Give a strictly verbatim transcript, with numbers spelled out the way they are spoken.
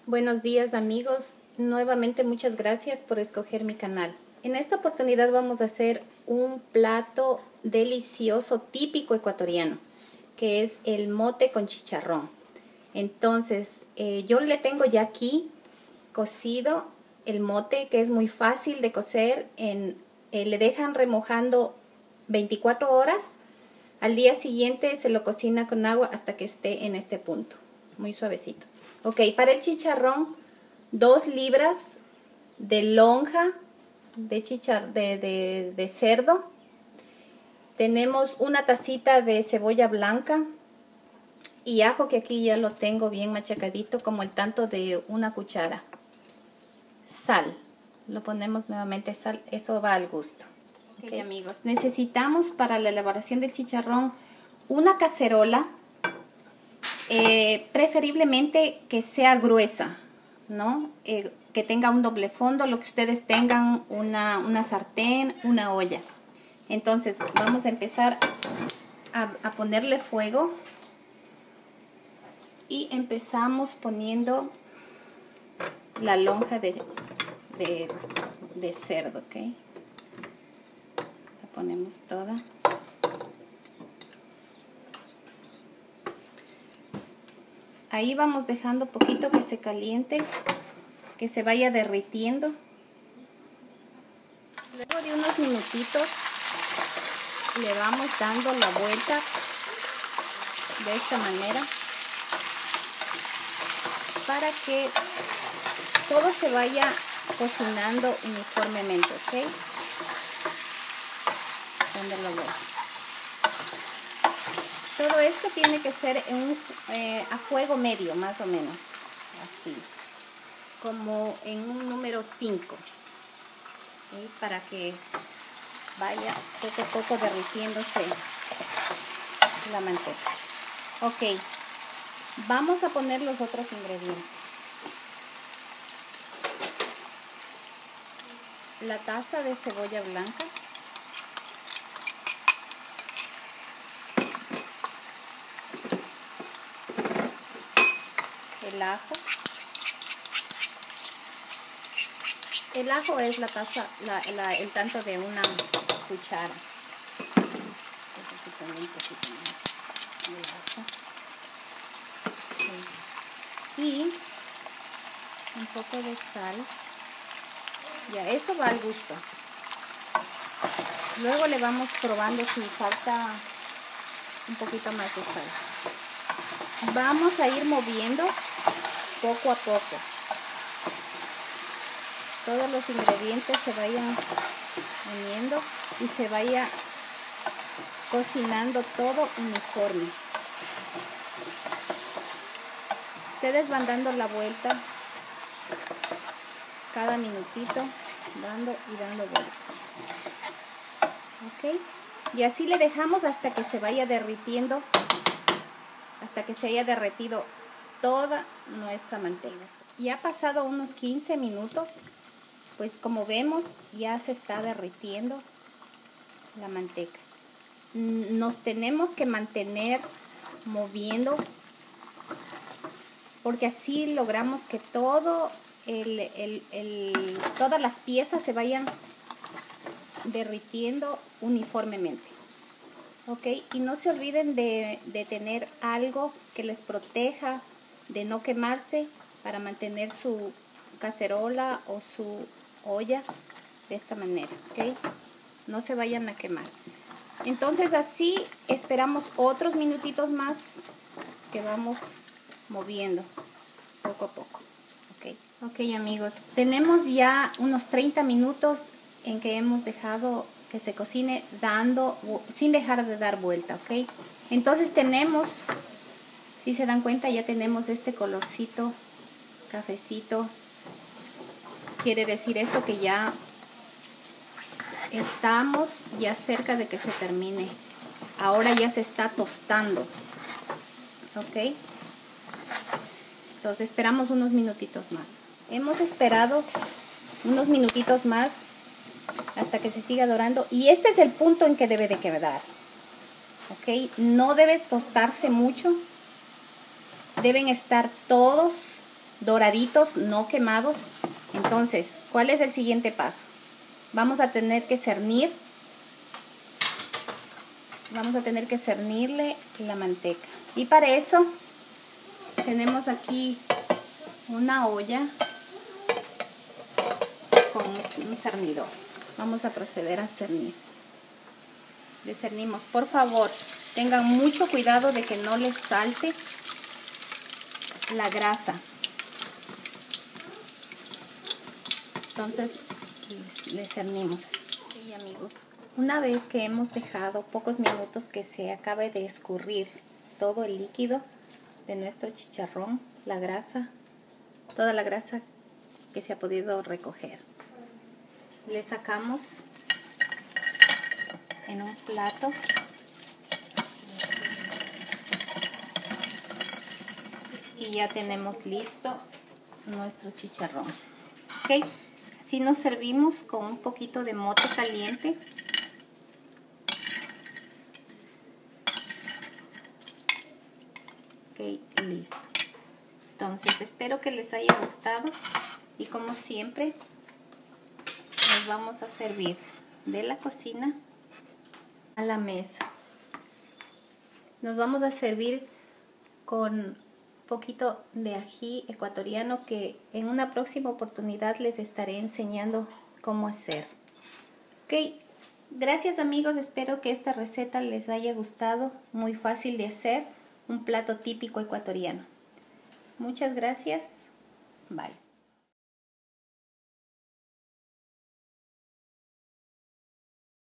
Buenos días amigos, nuevamente muchas gracias por escoger mi canal. En esta oportunidad vamos a hacer un plato delicioso típico ecuatoriano, que es el mote con chicharrón. Entonces eh, yo le tengo ya aquí cocido el mote, que es muy fácil de cocer. En, eh, le dejan remojando veinticuatro horas. Al día siguiente se lo cocina con agua hasta que esté en este punto, muy suavecito. Ok, para el chicharrón, dos libras de lonja de, chichar de, de, de cerdo. Tenemos una tacita de cebolla blanca y ajo, que aquí ya lo tengo bien machacadito, como el tanto de una cuchara. Sal, lo ponemos nuevamente sal, eso va al gusto. Ok, okay amigos, necesitamos para la elaboración del chicharrón una cacerola. Eh, preferiblemente que sea gruesa, ¿no? Eh, que tenga un doble fondo, lo que ustedes tengan, una, una sartén, una olla. Entonces vamos a empezar a, a ponerle fuego y empezamos poniendo la lonja de, de, de cerdo, ¿ok? La ponemos toda. Ahí vamos dejando poquito que se caliente, que se vaya derritiendo. Luego de unos minutitos le vamos dando la vuelta de esta manera para que todo se vaya cocinando uniformemente, ¿ok? Dándolo vuelta. Todo esto tiene que ser en un, eh, a fuego medio, más o menos, así, como en un número cinco, ¿sí? Para que vaya poco a poco derritiéndose la manteca. Ok, vamos a poner los otros ingredientes. La taza de cebolla blanca. El ajo. El ajo es la taza, la, la, el tanto de una cuchara. Y un poco de sal. Ya, eso va al gusto. Luego le vamos probando si falta un poquito más de sal. Vamos a ir moviendo poco a poco. Todos los ingredientes se vayan uniendo y se vaya cocinando todo uniforme. Ustedes van dando la vuelta cada minutito, dando y dando vuelta. Ok, y así le dejamos hasta que se vaya derritiendo, hasta que se haya derretido toda nuestra manteca. Ya ha pasado unos quince minutos, pues como vemos ya se está derritiendo la manteca. Nos tenemos que mantener moviendo, porque así logramos que todo el, el, el, todas las piezas se vayan derritiendo uniformemente. Ok, y no se olviden de, de tener algo que les proteja de no quemarse, para mantener su cacerola o su olla de esta manera, ok, no se vayan a quemar. Entonces así esperamos otros minutitos más, que vamos moviendo poco a poco. Ok, ok amigos, tenemos ya unos treinta minutos en que hemos dejado que se cocine dando, sin dejar de dar vuelta, ok. Entonces tenemos, si se dan cuenta, ya tenemos este colorcito cafecito. Quiere decir eso que ya estamos ya cerca de que se termine. Ahora ya se está tostando, ok. Entonces esperamos unos minutitos más. Hemos esperado unos minutitos más hasta que se siga dorando, y este es el punto en que debe de quedar, ok. No debe tostarse mucho, deben estar todos doraditos, no quemados. Entonces, ¿cuál es el siguiente paso? Vamos a tener que cernir. Vamos a tener que cernirle la manteca. Y para eso tenemos aquí una olla con un cernidor. Vamos a proceder a cernir. Le cernimos. Por favor, tengan mucho cuidado de que no les salte la grasa. Entonces, le cernimos. Sí, amigos. Una vez que hemos dejado pocos minutos que se acabe de escurrir todo el líquido de nuestro chicharrón, la grasa, toda la grasa que se ha podido recoger, le sacamos en un plato y ya tenemos listo nuestro chicharrón. ¿Ok? Así nos servimos con un poquito de mote caliente. Ok, listo. Entonces espero que les haya gustado y como siempre nos vamos a servir de la cocina a la mesa. Nos vamos a servir con un poquito de ají ecuatoriano que en una próxima oportunidad les estaré enseñando cómo hacer. Ok, gracias amigos, espero que esta receta les haya gustado, muy fácil de hacer, un plato típico ecuatoriano. Muchas gracias, bye.